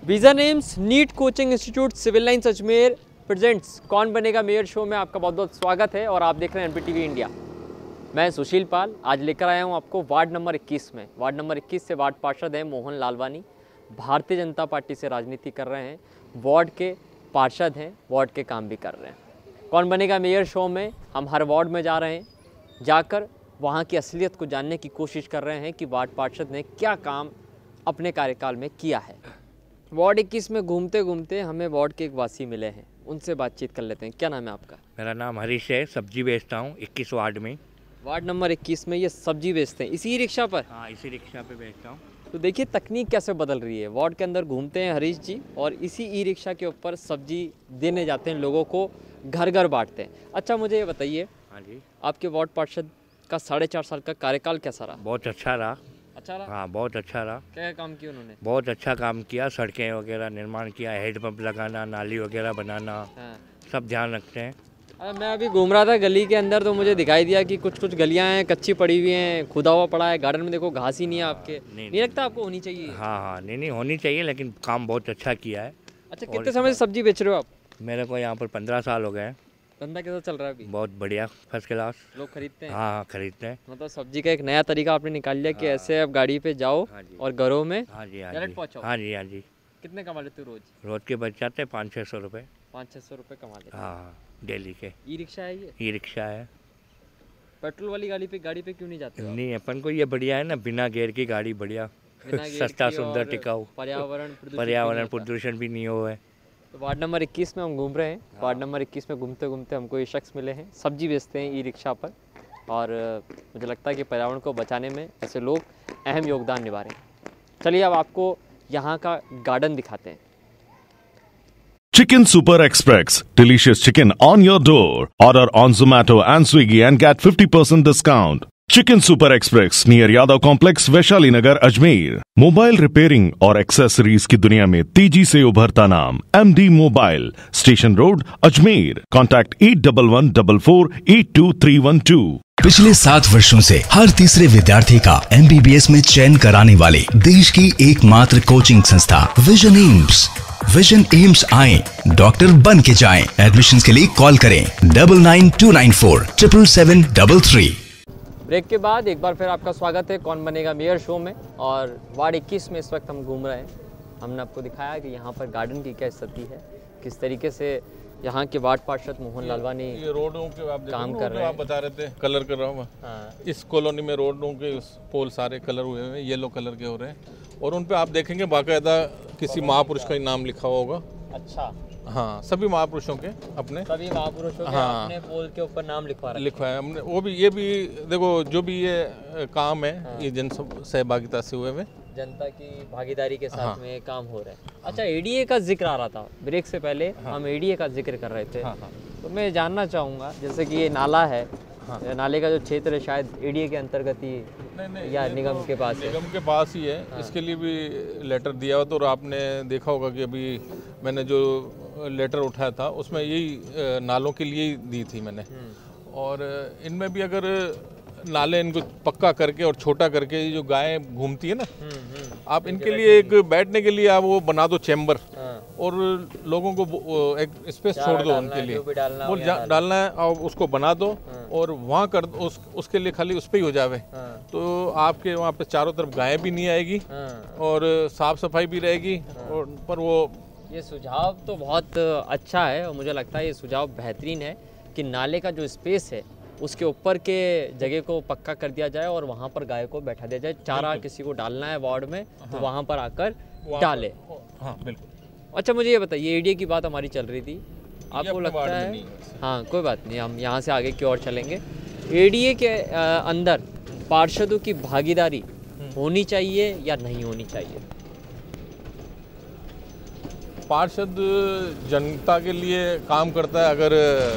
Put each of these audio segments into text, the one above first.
Vision AIIMS NEET coaching institute civil lines Ajmer presents कौन बनेगा mayor show में आपका बहुत बहुत स्वागत है और आप देख रहे हैं एनपीटीवी इंडिया। मैं सुशील पाल आज लेकर आया हूं आपको वार्ड नंबर 21 में। वार्ड नंबर 21 से वार्ड पार्षद हैं मोहन लालवानी, भारतीय जनता पार्टी से राजनीति कर रहे हैं, वार्ड के पार्षद हैं, वार्ड के काम भी कर रहे हैं। कौन बनेगा मेयर शो में हम हर वार्ड में जा रहे हैं, जाकर वहाँ की असलियत को जानने की कोशिश कर रहे हैं कि वार्ड पार्षद ने क्या काम अपने कार्यकाल में किया है। वार्ड 21 में घूमते घूमते हमें वार्ड के एक वासी मिले हैं, उनसे बातचीत कर लेते हैं। क्या नाम है आपका? मेरा नाम हरीश है, सब्जी बेचता हूँ 21 वार्ड में। वार्ड नंबर 21 में ये सब्जी बेचते हैं इसी रिक्शा पर? हाँ, इसी रिक्शा पे बेचता हूँ। तो देखिए तकनीक कैसे बदल रही है। वार्ड के अंदर घूमते हैं हरीश जी और इसी ई रिक्शा के ऊपर सब्जी देने जाते हैं, लोगों को घर घर बांटते हैं। अच्छा मुझे ये बताइए, हाँ जी, आपके वार्ड पार्षद का 4.5 साल का कार्यकाल कैसा रहा? बहुत अच्छा रहा। अच्छा रहा? हाँ, बहुत अच्छा रहा। क्या काम किया उन्होंने? बहुत अच्छा काम किया, सड़कें वगैरह निर्माण किया, हेड पंप लगाना, नाली वगैरह बनाना, हाँ। सब ध्यान रखते हैं। मैं अभी घूम रहा था गली के अंदर तो मुझे दिखाई दिया कि कुछ कुछ गलियां हैं कच्ची पड़ी हुई हैं, खुदा हुआ पड़ा है। गार्डन में देखो घास ही नहीं है आपके। नहीं लगता आपको होनी चाहिए? हाँ, नहीं होनी चाहिए, लेकिन काम बहुत अच्छा किया है। अच्छा कितने समय से सब्जी बेच रहे हो आप? मेरे को यहाँ पर 15 साल हो गए हैं। धंधा कैसा चल रहा है अभी? बहुत बढ़िया, फर्स्ट क्लास। लोग खरीदते हैं? हाँ, खरीदते हैं। मतलब सब्जी का एक नया तरीका आपने निकाल लिया कि ऐसे अब गाड़ी पे जाओ और घरों में हाँ जी, डायरेक्ट पहुँचाओ। हाँ जी, हाँ जी। कितने कमा लेते हो रोज? रोज के बच जाते हैं 500-600 रुपये। 500-600 रुपये कमा लेते हो? हाँ, डेली के। ई रिक्शा है ये? ई रिक्शा है। पेट्रोल वाली गाड़ी पे क्यों नहीं जाते हो? नहीं, अपन को ये बढ़िया है ना, बिना गेयर की गाड़ी बढ़िया, सस्ता सुंदर टिकाऊ, पर्यावरण प्रदूषण भी नहीं हुआ है। तो वार्ड नंबर 21 में हम घूम रहे हैं। वार्ड नंबर 21 में घूमते घूमते हमको ये शख्स मिले हैं, सब्जी बेचते हैं ई रिक्शा पर, और मुझे लगता है कि पर्यावरण को बचाने में ऐसे लोग अहम योगदान निभा रहे हैं। चलिए अब आपको यहाँ का गार्डन दिखाते हैं। Chicken Super Express. Delicious chicken on your door. Order on Zomato and Swiggy and get 50% discount. Chicken Super Express near Yadav Complex, Vaishali Nagar, Ajmer. Mobile repairing और एक्सेसरीज की दुनिया में तेजी से उभरता नाम MD mobile, station road, Ajmer. Contact 8114482312। पिछले 7 वर्षों से हर तीसरे विद्यार्थी का MBBS में चयन कराने वाली देश की एकमात्र कोचिंग संस्था विजन एम्स। विजन एम्स आए, डॉक्टर बन के जाएं। एडमिशन के लिए कॉल करें 9929477733। ब्रेक के बाद एक बार फिर आपका स्वागत है कौन बनेगा मेयर शो में। और वार्ड 21 में इस वक्त हम घूम रहे हैं। हमने आपको दिखाया कि यहाँ पर गार्डन की क्या स्थिति है, किस तरीके से यहाँ के वार्ड पार्षद मोहन लालवानी ये रोडों के आप काम कर रहे हैं। आप बता रहे थे कलर कर रहा हूँ मैं। हाँ। इस कॉलोनी में रोडों के पोल सारे कलर हुए हैं, येलो कलर के हो रहे हैं, और उन पे आप देखेंगे बाकायदा किसी महापुरुष का ही नाम लिखा हुआ होगा। अच्छा। हाँ, सभी महापुरुषों के अपने, सभी महापुरुषों के हाँ, अपने पोल के ऊपर नाम लिखवा है हमने। वो भी ये भी देखो, जो भी ये काम है, हाँ, ये जन सहभागिता से हुए हुए, जनता की भागीदारी के साथ, हाँ, में काम हो रहा है। अच्छा, एडीए का जिक्र आ रहा था ब्रेक से पहले, हाँ, हम एडीए का जिक्र कर रहे थे। हाँ, हाँ। तो मैं जानना चाहूँगा, जैसे कि ये नाला है, हाँ, नाले का जो क्षेत्र है शायद एडीए के अंतर्गत ही या निगम के पास है? निगम के पास ही है। हाँ। इसके लिए भी लेटर दिया हुआ, तो और आपने देखा होगा कि अभी मैंने जो लेटर उठाया था उसमें यही नालों के लिए ही दी थी मैंने। और इनमें भी अगर नाले इनको पक्का करके और छोटा करके, जो गायें घूमती है ना, आप इनके लिए एक बैठने के लिए आप वो बना दो चैम्बर, और लोगों को एक स्पेस छोड़ दो उनके लिए, वो डालना है और उसको बना दो, और वहाँ कर उसके लिए खाली उस पर ही हो जावे। तो आपके वहाँ पे चारों तरफ गायें भी नहीं आएगी और साफ सफाई भी रहेगी। और पर वो ये सुझाव तो बहुत अच्छा है और मुझे लगता है ये सुझाव बेहतरीन है कि नाले का जो स्पेस है उसके ऊपर के जगह को पक्का कर दिया जाए और वहाँ पर गाय को बैठा दिया जाए। चारा किसी को डालना है वार्ड में, तो वहाँ पर आकर डाले। हाँ, बिल्कुल। अच्छा मुझे ये बताइए, एडीए की बात हमारी चल रही थी, आपको लगता है? हाँ, कोई बात नहीं, हम यहाँ से आगे की ओर चलेंगे। एडीए के अंदर पार्षदों की भागीदारी होनी चाहिए या नहीं होनी चाहिए? पार्षद जनता के लिए काम करता है, अगर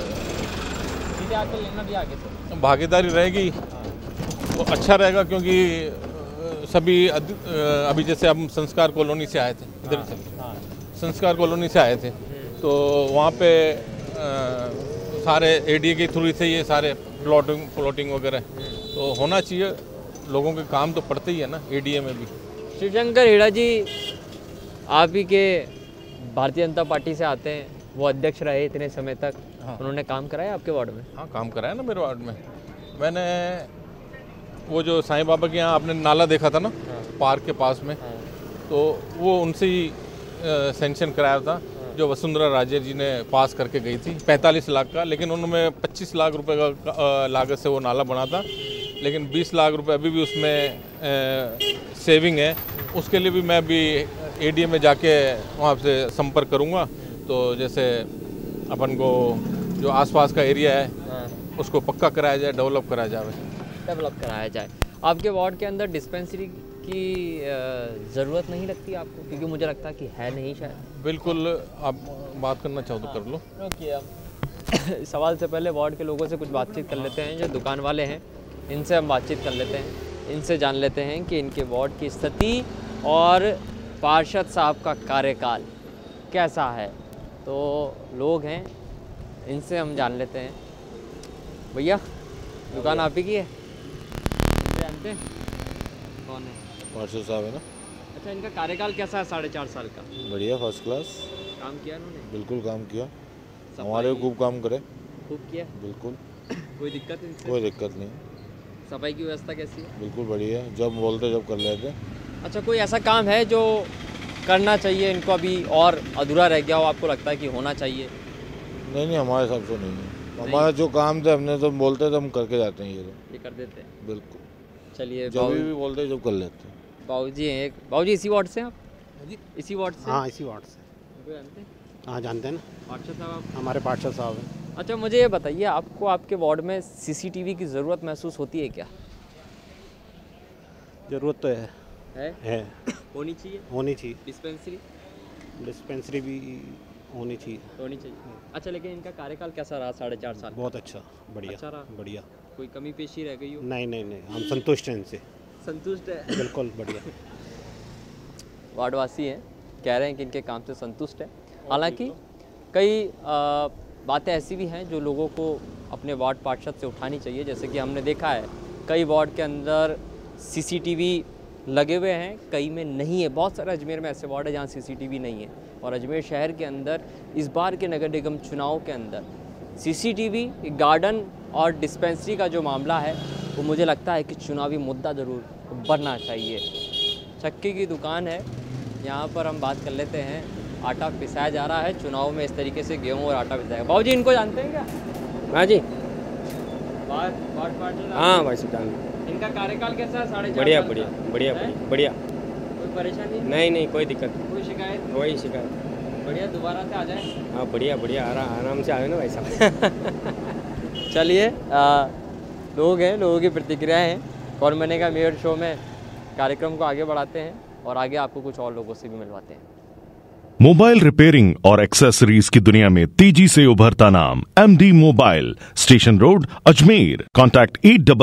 भागीदारी रहेगी तो अच्छा रहेगा, क्योंकि सभी अभी जैसे हम संस्कार कॉलोनी से आए थे, इधर से संस्कार कॉलोनी से आए थे, तो वहाँ पे सारे एडीए के थ्रू से ये सारे प्लॉटिंग वगैरह तो होना चाहिए। लोगों के काम तो पड़ते ही है ना एडीए में भी। शिवशंकर हेड़ा जी आप ही के भारतीय जनता पार्टी से आते हैं, वो अध्यक्ष रहे इतने समय तक। हाँ। उन्होंने काम कराया आपके वार्ड में? हाँ, काम कराया ना मेरे वार्ड में। मैंने वो जो साईं बाबा के यहाँ आपने नाला देखा था ना, पार्क के पास में, तो वो उनसे ही सेंक्शन कराया था, जो वसुंधरा राजे जी ने पास करके गई थी, 45 लाख का। लेकिन उन्होंने 25 लाख रुपए का लागत से वो नाला बना था, लेकिन 20 लाख रुपए अभी भी उसमें सेविंग है। उसके लिए भी मैं भी एडीए में जाके वहाँ से संपर्क करूँगा। तो जैसे अपन को जो आसपास का एरिया है उसको पक्का कराया जाए, डेवलप कराया जाए। आपके वार्ड के अंदर डिस्पेंसरी की ज़रूरत नहीं लगती आपको? क्योंकि मुझे लगता है कि है नहीं शायद। बिल्कुल, आप बात करना चाहो तो कर लो। ओके, सवाल से पहले वार्ड के लोगों से कुछ बातचीत कर लेते हैं। जो दुकान वाले हैं इनसे हम बातचीत कर लेते हैं, इनसे जान लेते हैं कि इनके वार्ड की स्थिति और पार्षद साहब का कार्यकाल कैसा है। तो लोग हैं, इनसे हम जान लेते हैं। भैया, दुकान आप ही की है? इनसे जानते हैं कौन है? पार्षद साहब है ना। अच्छा, इनका कार्यकाल कैसा है 4.5 साल का? बढ़िया, फर्स्ट क्लास। काम किया इन्होंने? बिल्कुल काम किया, हमारे खूब काम करे। खूब किया? बिल्कुल। कोई दिक्कत इनसे? कोई दिक्कत नहीं। सफाई की व्यवस्था कैसी है? बिल्कुल बढ़िया, जब बोलते जब कर लेते। अच्छा, कोई ऐसा काम है जो करना चाहिए इनको, अभी और अधूरा रह गया हो, आपको लगता है कि होना चाहिए? नहीं, हमारे हिसाब से नहीं है। हमारा जो काम थे हमने तो बोलते थे, हम करके जाते हैं। ये कर देते हैं? बिल्कुल। चलिए, जब भी बोलते जब कर लेते हैं। बाबूजी हैं एक। बाबूजी इसी वार्ड से हैं आप? इसी वार्ड से? हाँ, इसी वार्ड से। उनको जानते हैं? हाँ, जानते हैं ना, पार्षद साहब आप? हमारे पार्षद साहब हैं। अच्छा, मुझे ये बताइए, आपको आपके वार्ड में सीसीटीवी की ज़रूरत महसूस होती है क्या? ज़रूरत तो है। होनी चाहिए? होनी चाहिए। डिस्पेंसरी भी होनी चाहिए। अच्छा, लेकिन इनका कार्यकाल कैसा रहा 4.5 साल? बहुत अच्छा, बढ़िया। अच्छा रहा? बढ़िया। कोई कमी पेशी रह गई हो? नहीं, हम संतुष्ट हैं इनसे। संतुष्ट है? बिल्कुल बढ़िया। वार्डवासी हैं, कह रहे हैं कि इनके काम से संतुष्ट है। हालांकि कई बातें ऐसी भी हैं जो लोगों को अपने वार्ड पार्षद से उठानी चाहिए। जैसे कि हमने देखा है कई वार्ड के अंदर सीसीटीवी लगे हुए हैं, कई में नहीं है। बहुत सारे अजमेर में ऐसे वार्ड है जहाँ सीसीटीवी नहीं है। और अजमेर शहर के अंदर इस बार के नगर निगम चुनाव के अंदर सीसीटीवी, गार्डन और डिस्पेंसरी का जो मामला है वो मुझे लगता है कि चुनावी मुद्दा ज़रूर बनना चाहिए। चक्की की दुकान है, यहाँ पर हम बात कर लेते हैं। आटा पिसाया जा रहा है, चुनाव में इस तरीके से गेहूँ और आटा पिसाएगा। बाबूजी, इनको जानते हैं क्या? हाँ जी, हाँ भाई साहब। इनका कार्यकाल कैसा है? 4.5 बढ़िया साल बढ़िया का? बढ़िया है? बढ़िया। कोई परेशानी? नहीं, कोई दिक्कत, कोई शिकायत? कोई शिकायत। बढ़िया, दोबारा से आ जाए। हाँ, बढ़िया आराम से आए ना भाई साहब। चलिए, लोग हैं, लोगों की प्रतिक्रियाएं हैं। कौन बनेगा मेयर शो में कार्यक्रम को आगे बढ़ाते हैं और आगे आपको कुछ और लोगों से भी मिलवाते हैं। मोबाइल रिपेयरिंग और एक्सेसरीज की दुनिया में तेजी से उभरता नाम MD mobile, station road, Ajmer. Contact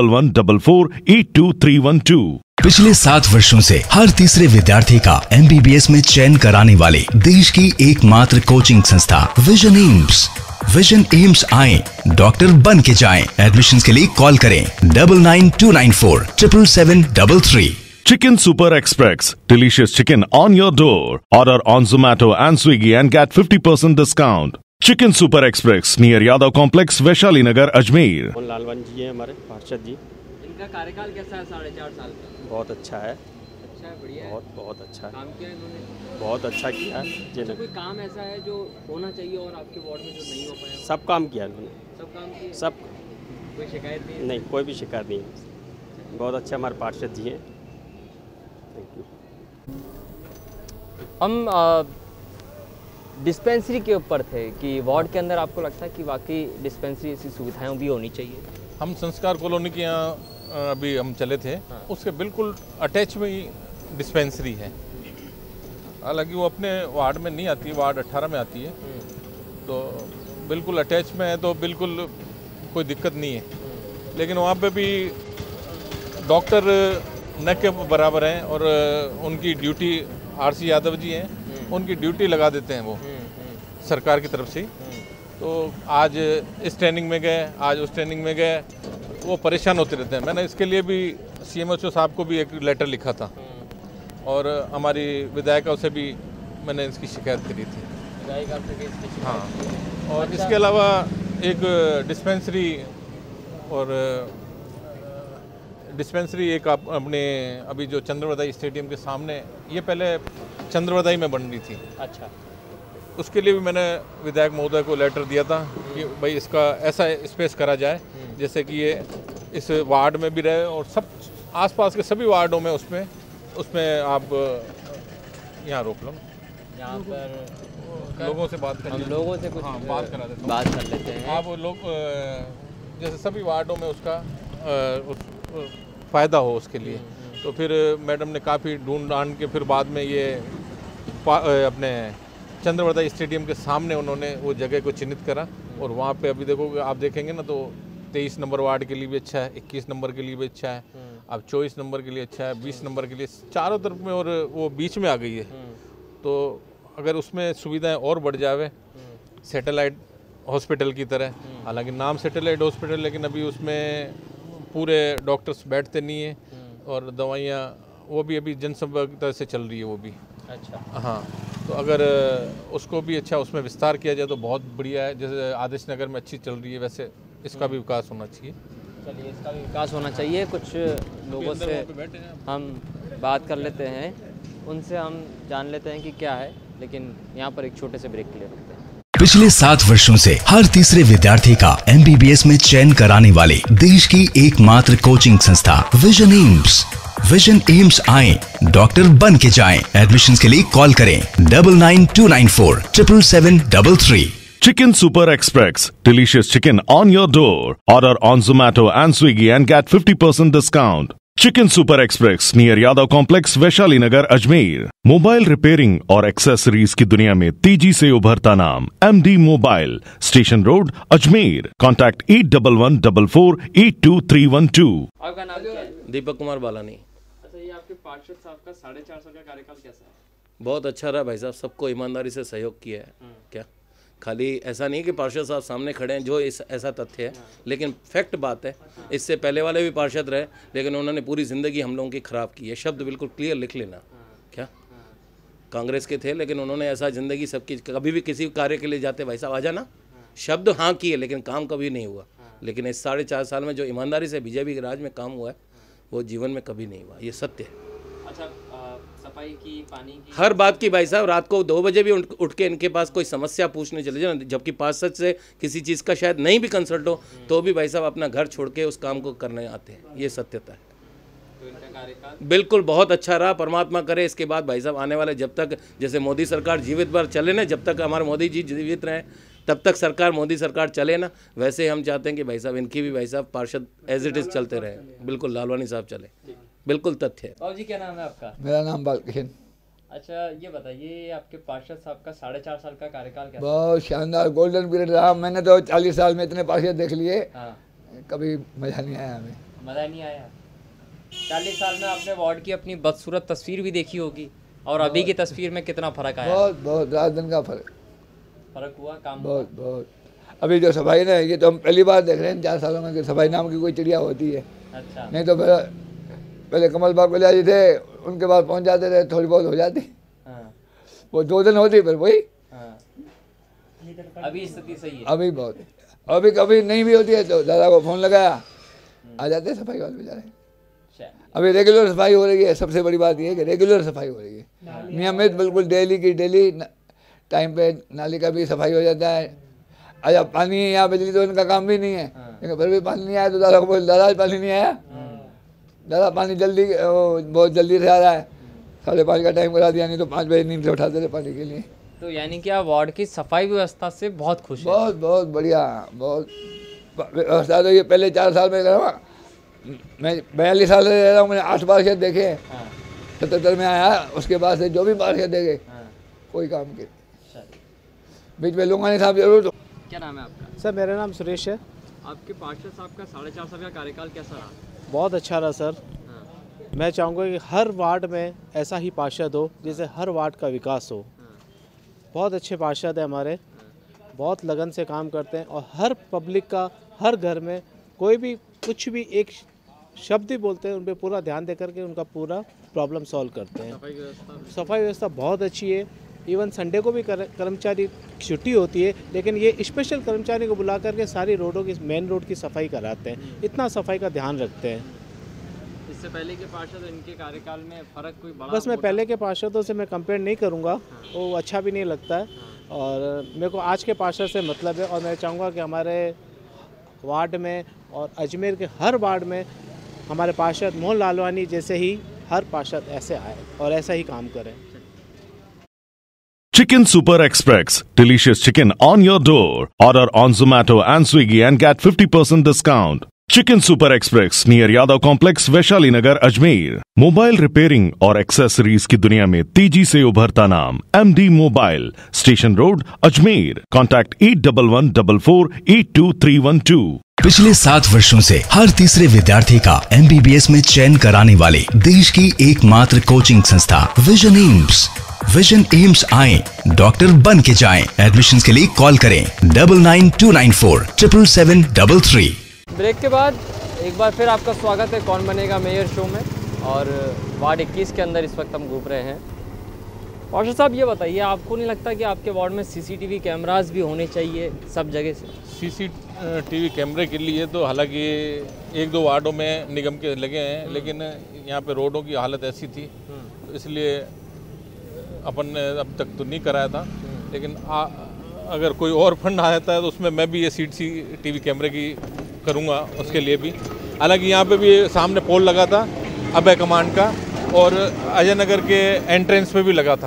8114482312। पिछले 7 वर्षों से हर तीसरे विद्यार्थी का MBBS में चयन कराने वाली देश की एकमात्र कोचिंग संस्था विजन एम्स। विजन एम्स आए, डॉक्टर बन के जाएं। एडमिशंस के लिए कॉल करें 992947 77733। Chicken Super Express, delicious chicken on your door. Order on Zomato and Swiggy and get 50% discount. Chicken Super Express near Yadav Complex, Vaishali Nagar, Ajmer. लालवन जी हैं हमारे पार्षद जी। इनका कार्यकाल कैसा है 4.5 साल का? बहुत अच्छा है। अच्छा है, बढ़िया है। बहुत अच्छा है। काम किया है इन्होंने? बहुत अच्छा किया है। अच्छा, कोई काम ऐसा है जो होना चाहिए और आपके वार्ड में जो नहीं हो पाया? सब काम किया इन्होंने। सब काम किए? सब। कोई शिकायत नहीं? नहीं, कोई भी शिकायत नहीं है। बहुत अच्छे हमारे पार्षद जी हैं। हम डिस्पेंसरी के ऊपर थे कि वार्ड के अंदर आपको लगता है कि वाकई डिस्पेंसरी ऐसी सुविधाएं भी होनी चाहिए? हम संस्कार कॉलोनी के यहाँ अभी हम चले थे, उसके बिल्कुल अटैच में ही डिस्पेंसरी है। हालांकि वो अपने वार्ड में नहीं आती है, वार्ड 18 में आती है, तो बिल्कुल अटैच में है, तो बिल्कुल कोई दिक्कत नहीं है। लेकिन वहाँ पे भी डॉक्टर न के बराबर हैं और उनकी ड्यूटी RC यादव जी हैं, उनकी ड्यूटी लगा देते हैं वो सरकार की तरफ से। तो आज इस ट्रेनिंग में गए, आज उस ट्रेनिंग में गए, वो परेशान होते रहते हैं। मैंने इसके लिए भी CMHO साहब को भी एक लेटर लिखा था और हमारी विधायिका से भी मैंने इसकी शिकायत करी थी। गाय का आपने केस की शिकायत हाँ, की? और अच्छा। इसके अलावा एक डिस्पेंसरी एक अपने अभी जो चंद्रवदाई स्टेडियम के सामने, ये पहले चंद्रवदाई में बन रही थी। अच्छा। उसके लिए भी मैंने विधायक महोदय को लेटर दिया था कि भाई इसका ऐसा स्पेस करा जाए जैसे कि ये इस वार्ड में भी रहे और सब आसपास के सभी वार्डों में उसमें आप यहाँ रोक लो। यहाँ पर लोगों से बात हम लोगों से कुछ बात करा देते हैं। बात कर लेते हैं। आप लोग जैसे सभी वार्डों में उसका फ़ायदा हो उसके लिए। तो फिर मैडम ने काफ़ी ढूंढ ढांड के फिर बाद में ये अपने चंद्रवदाई स्टेडियम के सामने उन्होंने वो जगह को चिन्हित करा और वहाँ पे अभी देखोगे, आप देखेंगे ना तो 23 नंबर वार्ड के लिए भी अच्छा है, 21 नंबर के लिए भी अच्छा है, अब 24 नंबर के लिए अच्छा है, 20 नंबर के लिए, चारों तरफ में और वो बीच में आ गई है। तो अगर उसमें सुविधाएं और बढ़ जावे सैटेलाइट हॉस्पिटल की तरह, हालांकि नाम सैटेलाइट हॉस्पिटल, लेकिन अभी उसमें पूरे डॉक्टर्स बैठते नहीं हैं और दवाइयाँ वो भी अभी जनसंपर्क की तरह से चल रही है वो भी। अच्छा। हाँ, तो अगर उसको भी अच्छा उसमें विस्तार किया जाए तो बहुत बढ़िया है। जैसे आदेश नगर में अच्छी चल रही है, वैसे इसका भी विकास होना चाहिए। चलिए, इसका भी विकास होना चाहिए। कुछ लोगों से हम बात कर लेते हैं, उनसे हम जान लेते हैं कि क्या है, लेकिन यहाँ पर एक छोटे से ब्रेक के लिए रुकते हैं। पिछले 7 वर्षों से हर तीसरे विद्यार्थी का MBBS में चयन कराने वाली देश की एकमात्र कोचिंग संस्था विजन एम्स। विजन एम्स आए, डॉक्टर बन के जाएं। एडमिशन के लिए कॉल करें 992947 77733। Chicken Super Express, delicious chicken on your door. Order on Zomato and Swiggy and get 50% discount. Chicken Super Express near Yadav Complex, Vaishali Nagar, Ajmer. Mobile repairing और accessories की दुनिया में तेजी से उभरता नाम MD mobile, station road, Ajmer. Contact 8114482312। आपका नाम क्या है? दीपक कुमार बालानी। अच्छा, ये आपके पार्षद साहब का 4.5 साल का कार्यकाल कैसा है? बहुत अच्छा रहा भाई साहब, सबको ईमानदारी से सहयोग किया है। क्या खाली ऐसा नहीं कि पार्षद साहब सामने खड़े हैं जो ऐसा तथ्य है, लेकिन फैक्ट बात है, इससे पहले वाले भी पार्षद रहे लेकिन उन्होंने पूरी ज़िंदगी हम लोगों की ख़राब की है। शब्द बिल्कुल क्लियर लिख लेना। क्या कांग्रेस के थे लेकिन उन्होंने ऐसा ज़िंदगी सबकी, कभी भी किसी कार्य के लिए जाते भाई साहब आ जाना, शब्द हाँ किए लेकिन काम कभी नहीं हुआ। लेकिन इस 4.5 साल में जो ईमानदारी से बीजेपी के राज में काम हुआ है वो जीवन में कभी नहीं हुआ, ये सत्य है। अच्छा, सफाई की, पानी की, हर बात की भाई साहब, रात को 2 बजे भी उठ के इनके पास कोई समस्या पूछने चले जाए, जबकि पार्षद से किसी चीज़ का शायद नहीं भी कंसल्ट हो तो भी भाई साहब अपना घर छोड़ के उस काम को करने आते हैं, ये सत्यता है। तो इनका कार्यकाल बिल्कुल बहुत अच्छा रहा। परमात्मा करे इसके बाद भाई साहब आने वाले, जब तक जैसे मोदी सरकार जीवित भर चले ना, जब तक हमारे मोदी जी जीवित रहें तब तक सरकार, मोदी सरकार चले ना, वैसे हम चाहते हैं कि भाई साहब इनकी भी भाई साहब पार्षद एज इट इज़ चलते रहे, बिल्कुल लालवानी साहब चले, बिल्कुल तथ्य है। बाबू जी, क्या नाम है आपका? मेरा नाम बालकिशन। अच्छा, ये बताइए आपके पार्षद साहब का 4.5 साल का कार्यकाल कैसा? बहुत शानदार गोल्डन पीरियड रहा। मैंने तो 40 साल में इतने पार्षद देख लिए, हाँ। कभी मजा नहीं आया हमें। मज़ा नहीं आया? 40 साल में आपने वार्ड की अपनी बदसूरत तस्वीर भी देखी होगी, और अभी की तस्वीर में कितना फ़र्क आया? बहुत रात दिन का फर्क हुआ, काम बहुत। अभी जो सफाई ना, ये तो हम पहली बार देख रहे हैं 4 सालों में कि सफाई नाम की कोई चिड़िया होती है। अच्छा। नहीं तो पहले कमल बाग गुलिया जी थे, उनके पास पहुंच जाते थे, थोड़ी बहुत हो जाती। हाँ। वो 2 दिन होती, फिर वही। हाँ। अभी स्थिति सही है? अभी बहुत। अभी कभी नहीं भी होती है तो दादा को फ़ोन लगाया, आ जाते हैं सफाई वाले बेचारे। अभी रेगुलर सफाई हो रही है, सबसे बड़ी बात ये है कि रेगुलर सफाई हो रही है, नियमित, बिल्कुल डेली की डेली टाइम पे। नाली का भी सफाई हो जाता है। अच्छा, पानी या बिजली तो इनका काम भी नहीं है, लेकिन फिर भी पानी नहीं आया तो दादा को बोल, दादा पानी नहीं आया, दादा पानी जल्दी, बहुत जल्दी से आ रहा है। 5:30 का टाइम करा दिया, नहीं तो 5 बजे नींद से उठाते थे पानी के लिए। तो यानी कि आप वार्ड की सफाई व्यवस्था से बहुत खुश हैं? बहुत बढ़िया, बहुत व्यवस्था। तो ये पहले 4 साल में करा, मैं 42 साल से रह रहा हूँ, मैंने 8 पार्षद देखे। 77 में आया, उसके बाद से जो भी पार्षद देखे कोई काम के बीच में लूंगा नहीं साहब जरूर। क्या नाम है आपका? सर मेरा नाम सुरेश है। आपके पार्षद साहब का 4.5 साल का कार्यकाल कैसा रहा? बहुत अच्छा रहा सर। मैं चाहूँगा कि हर वार्ड में ऐसा ही पार्षद हो जिससे हर वार्ड का विकास हो। बहुत अच्छे पार्षद हैं हमारे, बहुत लगन से काम करते हैं और हर पब्लिक का, हर घर में कोई भी कुछ भी एक शब्द ही बोलते हैं, उन पर पूरा ध्यान दे करके उनका पूरा प्रॉब्लम सॉल्व करते हैं। सफाई व्यवस्था बहुत अच्छी है। इवन संडे को भी कर्मचारी छुट्टी होती है, लेकिन ये स्पेशल कर्मचारी को बुला करके सारी रोडों की, मेन रोड की सफाई कराते हैं। इतना सफाई का ध्यान रखते हैं। इससे पहले के पार्षद इनके कार्यकाल में फर्क कोई बड़ा? बस मैं पहले के पार्षदों से मैं कंपेयर नहीं करूँगा, वो अच्छा भी नहीं लगता है। और मेरे को आज के पार्षद से मतलब है, और मैं चाहूँगा कि हमारे वार्ड में और अजमेर के हर वार्ड में हमारे पार्षद मोहन लालवानी जैसे ही हर पार्षद ऐसे आए और ऐसा ही काम करें। Chicken Super Express, delicious chicken on your door. Order on Zomato and Swiggy and get 50% discount. Chicken Super Express near Yadav Complex, Vaishali Nagar, Ajmer. Mobile repairing और एक्सेसरीज की दुनिया में तेजी से उभरता नाम MD mobile, station road, Ajmer. Contact 8114482312। पिछले 7 वर्षों से हर तीसरे विद्यार्थी का MBBS में चयन कराने वाली देश की एकमात्र कोचिंग संस्था विजन एम्स। विजन एम्स आए, डॉक्टर बन के जाएं। एडमिशंस के लिए कॉल करें 9929477733। ब्रेक के बाद एक बार फिर आपका स्वागत है कौन बनेगा मेयर शो में। और वार्ड 21 के अंदर इस वक्त हम घूम रहे हैं। पार्षद साहब, ये बताइए, आपको नहीं लगता कि आपके वार्ड में CCTV कैमरास भी होने चाहिए सब जगह से? CCTV कैमरे के लिए तो हालांकि 1-2 वार्डों में निगम के लगे हैं, लेकिन यहाँ पे रोडों की हालत ऐसी थी तो इसलिए अपन ने अब तक तो नहीं कराया था। लेकिन अगर कोई और फंड आ जाता है तो उसमें मैं भी ये CCTV कैमरे की करूँगा, उसके लिए भी। हालांकि यहाँ पे भी सामने पोल लगा था अभय कमांड का, और अजय नगर के एंट्रेंस पे भी लगा था।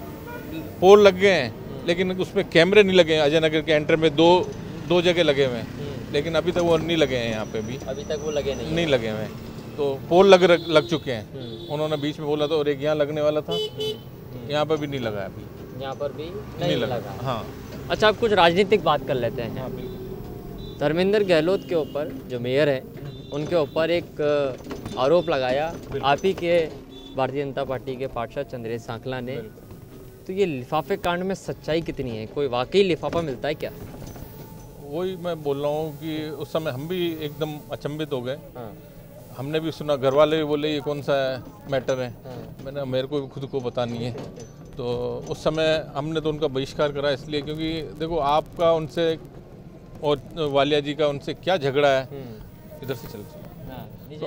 पोल लग गए हैं लेकिन उसमें कैमरे नहीं लगे हैं। अजय नगर के एंट्रेंस में दो जगह लगे हुए हैं, लेकिन अभी तक वो नहीं लगे हैं। यहाँ पे भी अभी तक वो लगे नहीं लगे हुए हैं। तो पोल लग चुके हैं। उन्होंने बीच में बोला था और एक यहाँ लगने वाला था, यहाँ पर भी नहीं लगा। अभी यहाँ पर भी नहीं लगा। हाँ। अच्छा, अब कुछ राजनीतिक बात कर लेते हैं। धर्मेंद्र गहलोत के ऊपर, जो मेयर है, उनके ऊपर एक आरोप लगाया आप ही के भारतीय जनता पार्टी के पार्षद चंद्रेश सांखला ने। तो ये लिफाफे कांड में सच्चाई कितनी है? कोई वाकई लिफाफा मिलता है क्या? वही मैं बोल रहा हूँ कि उस समय हम भी एकदम अचंभित हो गए। हमने भी सुना, घर वाले भी बोले ये कौन सा मैटर है। मैंने मेरे को भी खुद को पता नहीं है। तो उस समय हमने तो उनका बहिष्कार करा, इसलिए क्योंकि देखो आपका उनसे और वालिया जी का उनसे क्या झगड़ा है। इधर से चल तो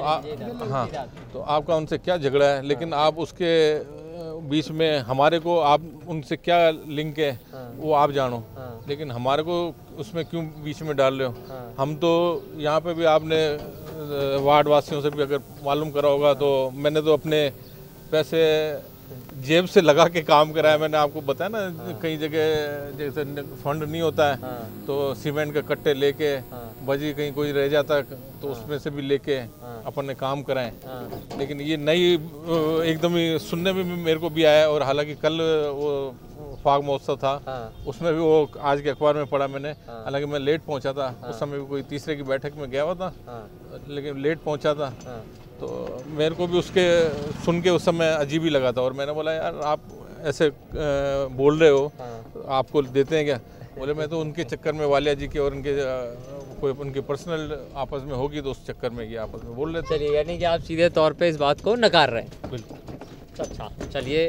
तो आपका उनसे क्या झगड़ा है, लेकिन आप उसके बीच में हमारे को, आप उनसे क्या लिंक है वो आप जानो, लेकिन हमारे को उसमें क्यों बीच में डाल रहे हो? हम तो यहाँ पे भी, आपने वार्ड वासियों से भी अगर मालूम करा होगा तो मैंने तो अपने पैसे जेब से लगा के काम कराया। मैंने आपको बताया ना, कई जगह जैसे फंड नहीं होता है तो सीमेंट के कट्टे लेके, बजी कहीं कोई रह जाता तो उसमें से भी लेके अपन ने काम कराए। लेकिन ये नई एकदम ही सुनने में भी मेरे को भी आया। और हालांकि कल वो फाग महोत्सव था, उसमें भी वो आज के अखबार में पढ़ा मैंने। हालांकि मैं लेट पहुंचा था, उस समय भी कोई तीसरे की बैठक में गया हुआ था, लेकिन लेट पहुंचा था। तो मेरे को भी उसके सुन के उस समय अजीब ही लगा था। और मैंने बोला यार आप ऐसे बोल रहे हो, आपको देते हैं क्या? बोले मैं तो उनके चक्कर में, वालिया जी के और उनके कोई उनके पर्सनल आपस में होगी तो उस चक्कर में ये आपस में बोल रहे थे। चलिए, यानी कि आप सीधे तौर पे इस बात को नकार रहे हैं। बिल्कुल। अच्छा, चलिए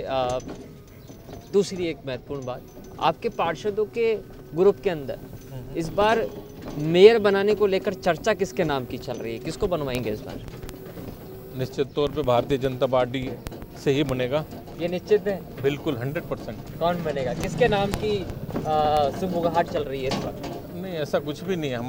दूसरी एक महत्वपूर्ण बात, आपके पार्षदों के ग्रुप के अंदर इस बार मेयर बनाने को लेकर चर्चा किसके नाम की चल रही है? किसको बनवाएंगे इस बार? निश्चित तौर पे भारतीय जनता पार्टी से ही बनेगा। ये निश्चित है? बिल्कुल 100%। कौन बनेगा? किसके नाम की सुबुगाहट चल रही है इस बार? नहीं, ऐसा कुछ भी नहीं है।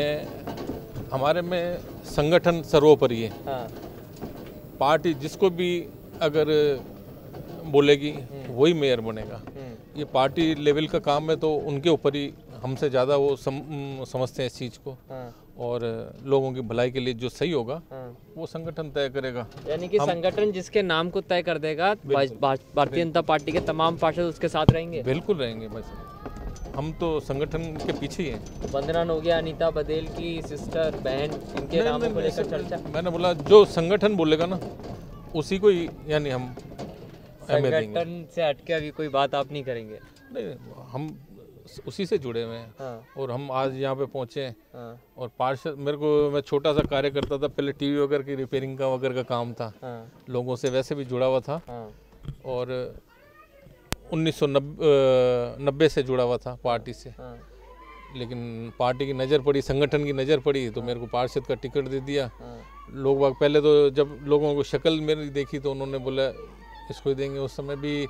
हमारे में संगठन सर्वोपरि है। पार्टी जिसको भी अगर बोलेगी वही मेयर बनेगा। ये पार्टी लेवल का काम है तो उनके ऊपर ही हमसे ज़्यादा वो समझते हैं इस चीज़ को। और लोगों की भलाई के लिए जो सही होगा वो संगठन तय करेगा। यानी कि संगठन जिसके नाम को तय कर देगा, भारतीय जनता पार्टी के तमाम पार्षद उसके साथ रहेंगे? बिल्कुल रहेंगे। बस हम तो संगठन के पीछे ही हैं। वंदना हो गया, अनीता बदेल की सिस्टर, बहन, इनके नामों को लेकर चर्चा? मैंने बोला जो संगठन बोलेगा ना उसी को ही, यानी हम संगठन से हटके अभी कोई बात आप नहीं करेंगे? नहीं, हम उसी से जुड़े हुए हैं। और हम आज यहाँ पे पहुँचे हैं। और पार्षद, मेरे को, मैं छोटा सा कार्य करता था पहले, टीवी वगैरह की रिपेयरिंग का वगैरह का काम था। लोगों से वैसे भी जुड़ा हुआ था। और 1990 से जुड़ा हुआ था पार्टी से, लेकिन पार्टी की नज़र पड़ी, संगठन की नज़र पड़ी तो मेरे को पार्षद का टिकट दे दिया। लोग बाग पहले तो जब लोगों को शक्ल मेरी देखी तो उन्होंने बोला इसको ही देंगे। उस समय भी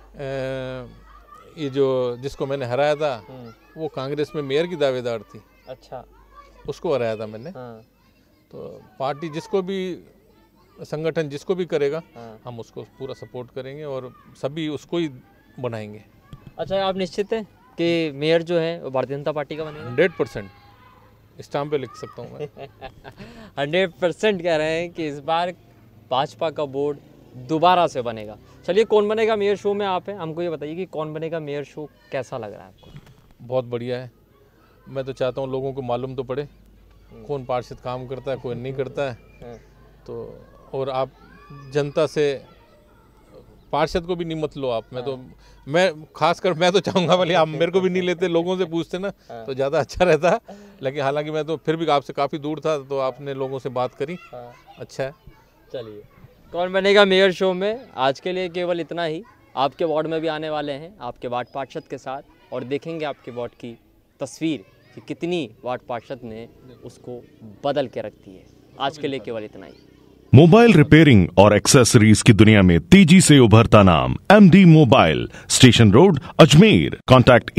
ये जो जिसको मैंने हराया था वो कांग्रेस में मेयर की दावेदार थी। अच्छा, उसको हराया था मैंने। तो पार्टी जिसको भी, संगठन जिसको भी करेगा हम उसको पूरा सपोर्ट करेंगे और सभी उसको ही बनाएंगे। अच्छा, आप निश्चित हैं कि मेयर जो है वो भारतीय जनता पार्टी का बनेगा? 100% स्टाम्प पे लिख सकता हूँ मैं। 100% कह रहे हैं कि इस बार भाजपा का बोर्ड दोबारा से बनेगा। चलिए, कौन बनेगा मेयर शो में आप हैं, हमको ये बताइए कि कौन बनेगा मेयर शो कैसा लग रहा है आपको? बहुत बढ़िया है। मैं तो चाहता हूँ लोगों को मालूम तो पड़े कौन पार्षद काम करता है, कोई नहीं करता है। तो और आप जनता से, पार्षद को भी नहीं मत लो आप। मैं खासकर मैं तो चाहूँगा भले आप मेरे को भी नहीं लेते, लोगों से पूछते ना तो ज़्यादा अच्छा रहता। लेकिन हालांकि मैं तो फिर भी आपसे काफ़ी दूर था, तो आपने लोगों से बात करी, अच्छा है। चलिए, कौन बनेगा मेयर शो में आज के लिए केवल इतना ही। आपके वार्ड में भी आने वाले हैं आपके वार्ड पार्षद के साथ और देखेंगे आपके वार्ड की तस्वीर कि कितनी वार्ड पार्षद ने उसको बदल के रख दी है। आज के लिए केवल इतना ही। मोबाइल रिपेयरिंग और एक्सेसरीज की दुनिया में तेजी से उभरता नाम MD mobile, station road, Ajmer. Contact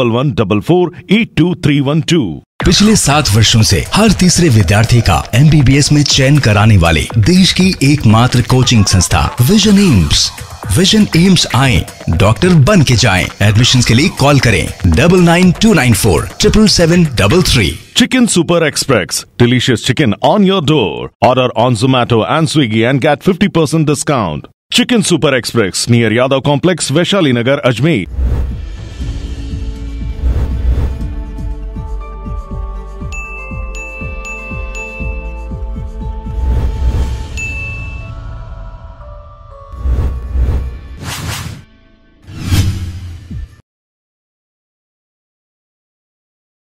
8114482312। पिछले 7 वर्षों से हर तीसरे विद्यार्थी का MBBS में चयन कराने वाली देश की एकमात्र कोचिंग संस्था विजन एम्स। विजन एम्स आए, डॉक्टर बन के जाएं। एडमिशंस के लिए कॉल करें 992947 77733। Chicken Super Express, delicious chicken on your door. Order on Zomato and Swiggy and get 50% discount. Chicken Super Express near Yadav Complex, Vaishali Nagar, Ajmer.